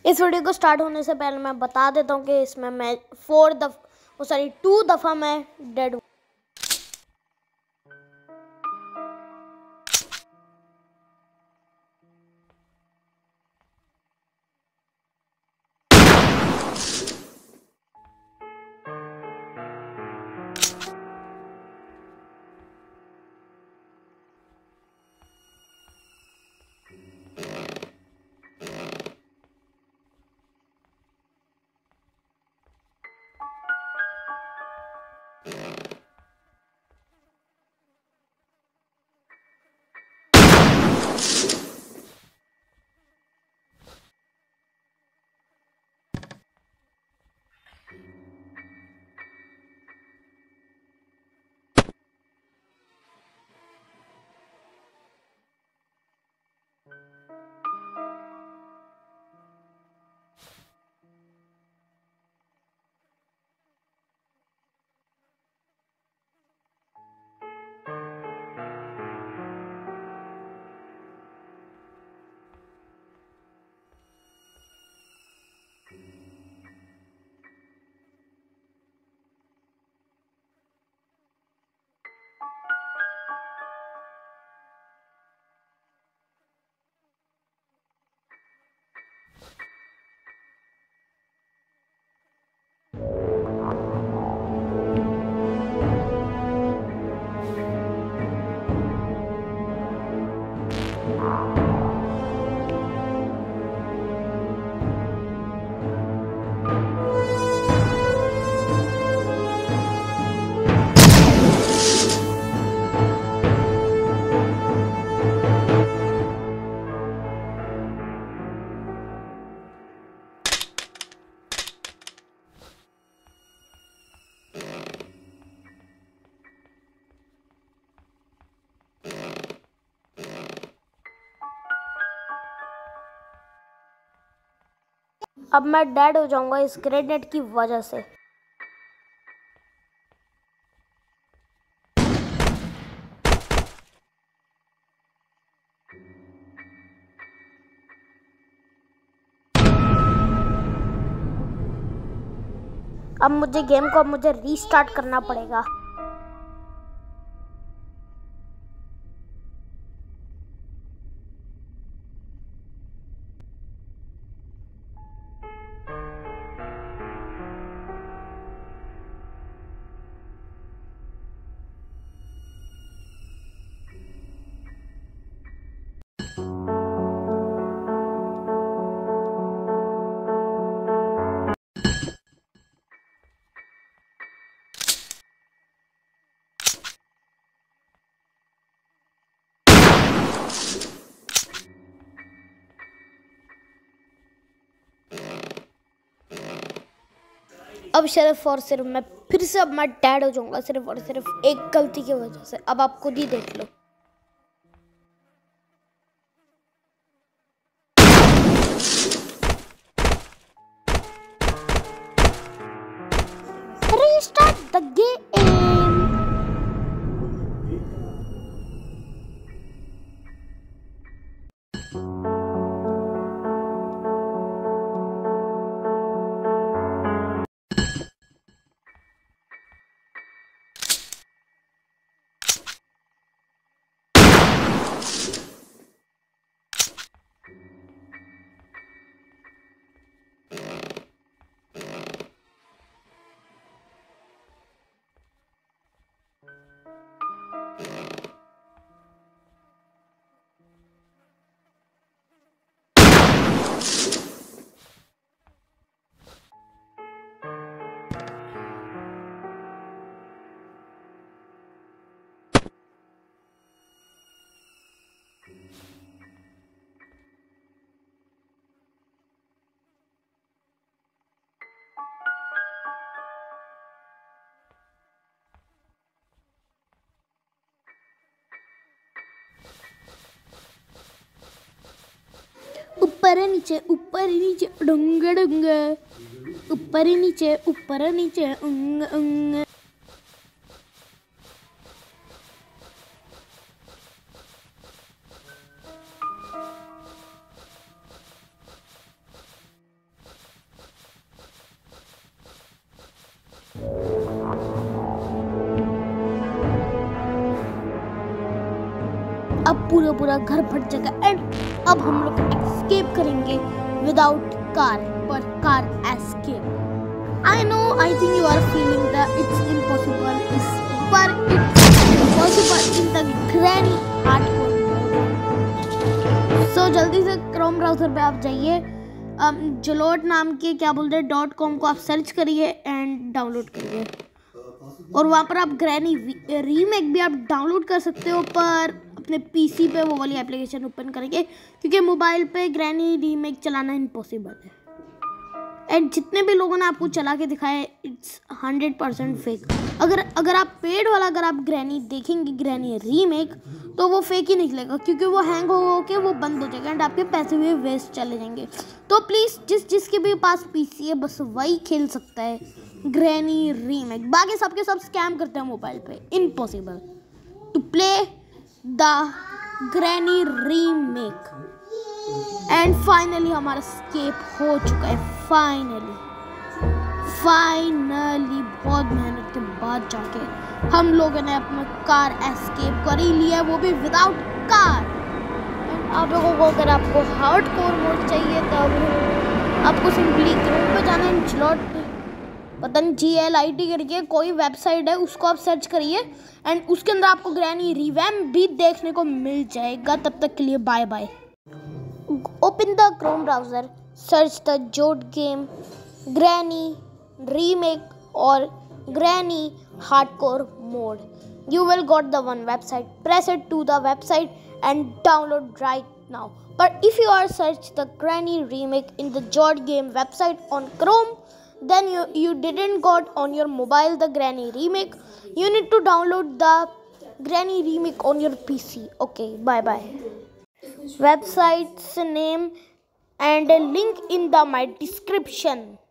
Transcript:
इस वीडियो को स्टार्ट होने से पहले मैं बता देता हूँ कि इसमें मैं 2 दफ़ा मैं डेड हूँ। अब मैं डेड हो जाऊंगा इस ग्रेनेड की वजह से। अब मुझे गेम को रीस्टार्ट करना पड़ेगा। अब सिर्फ और सिर्फ मैं फिर से अब मैं डेड हो जाऊंगा सिर्फ और सिर्फ एक गलती की वजह से। अब आप खुद ही देख लो। Restart the game. ऊपर नीचे डंग डंग, ऊपर नीचे अंग अंग। अब पूरा घर फट जाएगा एंड अब हम लोग एस्केप करेंगे विदाउट कार, पर car escape. I know, I think you are feeling that it's impossible, but it's possible in the granny hardcore mode. So जल्दी से क्रोम ब्राउज़र पे आप जाइए, जलोट नाम के क्या बोलते हैं .com को आप सर्च करिए एंड डाउनलोड करिए, और वहाँ पर आप ग्रैनी रीमेक भी आप डाउनलोड कर सकते हो, पर अपने पीसी पे वो वाली एप्लीकेशन ओपन करेंगे क्योंकि मोबाइल पे ग्रैनी रीमेक चलाना इम्पॉसिबल है। एंड जितने भी लोगों ने आपको चला के दिखाया इट्स 100% फेक। अगर आप पेड वाला अगर आप ग्रैनी देखेंगे, ग्रैनी रीमेक, तो वो फेक ही निकलेगा क्योंकि वो हैंग हो के वो बंद हो जाएगा एंड आपके पैसे भी वेस्ट चले जाएंगे। तो प्लीज़ जिसके भी पास पीसी है बस वही खेल सकता है ग्रैनी रीमेक, बाकी सबके सब स्कैम करते हैं मोबाइल पे। Impossible to play the granny remake. And finally हमारा स्केप हो चुका है। फाइनली बहुत मेहनत के बाद जाके हम लोगों ने अपना कार एस्केप कर ही लिया, वो भी विदाउट कार। एंड आप लोगों को अगर आपको हार्डकोर मोड चाहिए तब आपको सिंपली क्रोम पे जाना है, जलोट पता नहीं GLIT करके कोई वेबसाइट है उसको आप सर्च करिए एंड उसके अंदर आपको ग्रैनी रिवैम्प भी देखने को मिल जाएगा। तब तक के लिए bye bye. Open the Chrome browser, search the Jod game, Granny remake or Granny hardcore mode. You will got the one website. Press it to the website and download right now. But if you are search the Granny remake in the Jod game website on Chrome, then you didn't got on your mobile the Granny remake. You need to download the Granny remake on your PC. Okay, bye bye. Website's name and a link in my description.